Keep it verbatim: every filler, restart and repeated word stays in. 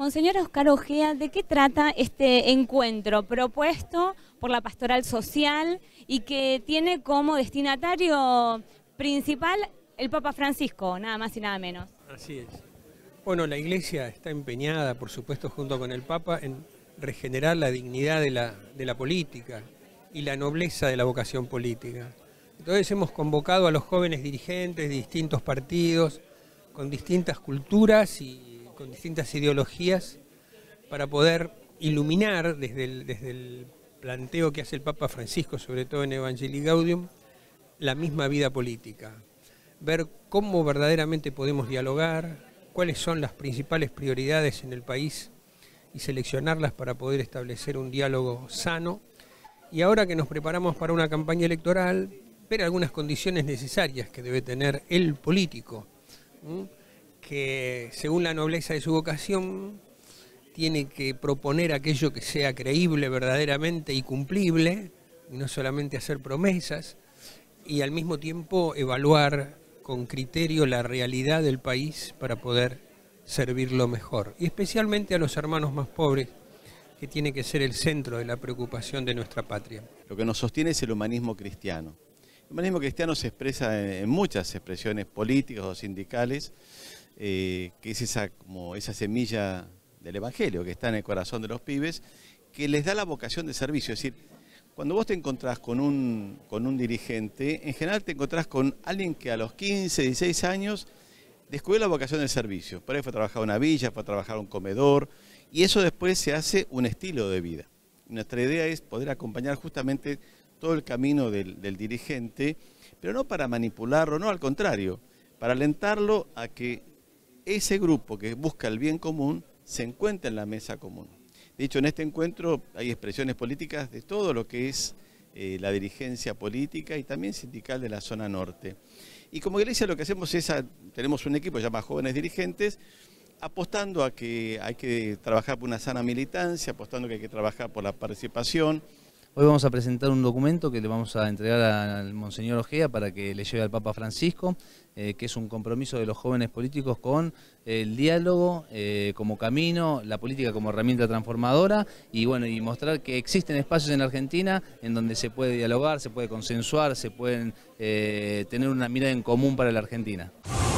Monseñor Óscar Ojea, ¿de qué trata este encuentro propuesto por la Pastoral Social y que tiene como destinatario principal el Papa Francisco, nada más y nada menos? Así es. Bueno, la Iglesia está empeñada, por supuesto, junto con el Papa, en regenerar la dignidad de la, de la política y la nobleza de la vocación política. Entonces hemos convocado a los jóvenes dirigentes de distintos partidos, con distintas culturas y con distintas ideologías, para poder iluminar desde el, desde el planteo que hace el Papa Francisco, sobre todo en Evangelii Gaudium, la misma vida política. Ver cómo verdaderamente podemos dialogar, cuáles son las principales prioridades en el país y seleccionarlas para poder establecer un diálogo sano. Y ahora que nos preparamos para una campaña electoral, ver algunas condiciones necesarias que debe tener el político, ¿sí? Que según la nobleza de su vocación tiene que proponer aquello que sea creíble verdaderamente y cumplible, y no solamente hacer promesas, y al mismo tiempo evaluar con criterio la realidad del país para poder servirlo mejor, y especialmente a los hermanos más pobres, que tiene que ser el centro de la preocupación de nuestra patria. Lo que nos sostiene es el humanismo cristiano. El humanismo cristiano se expresa en muchas expresiones políticas o sindicales, eh, que es esa, como esa semilla del Evangelio que está en el corazón de los pibes, que les da la vocación de servicio. Es decir, cuando vos te encontrás con un, con un dirigente, en general te encontrás con alguien que a los quince, dieciséis años descubrió la vocación del servicio. Por ahí fue a trabajar a una villa, fue a trabajar a un comedor, y eso después se hace un estilo de vida. Nuestra idea es poder acompañar justamente todo el camino del, del dirigente, pero no para manipularlo, no, al contrario, para alentarlo a que ese grupo que busca el bien común se encuentre en la mesa común. De hecho, en este encuentro hay expresiones políticas de todo lo que es eh, la dirigencia política y también sindical de la zona norte. Y como iglesia lo que hacemos es, a, tenemos un equipo llamado Jóvenes Dirigentes, apostando a que hay que trabajar por una sana militancia, apostando que hay que trabajar por la participación. Hoy vamos a presentar un documento que le vamos a entregar al Monseñor Ojea para que le lleve al Papa Francisco, eh, que es un compromiso de los jóvenes políticos con el diálogo eh, como camino, la política como herramienta transformadora y bueno, y mostrar que existen espacios en Argentina en donde se puede dialogar, se puede consensuar, se pueden eh, tener una mirada en común para la Argentina.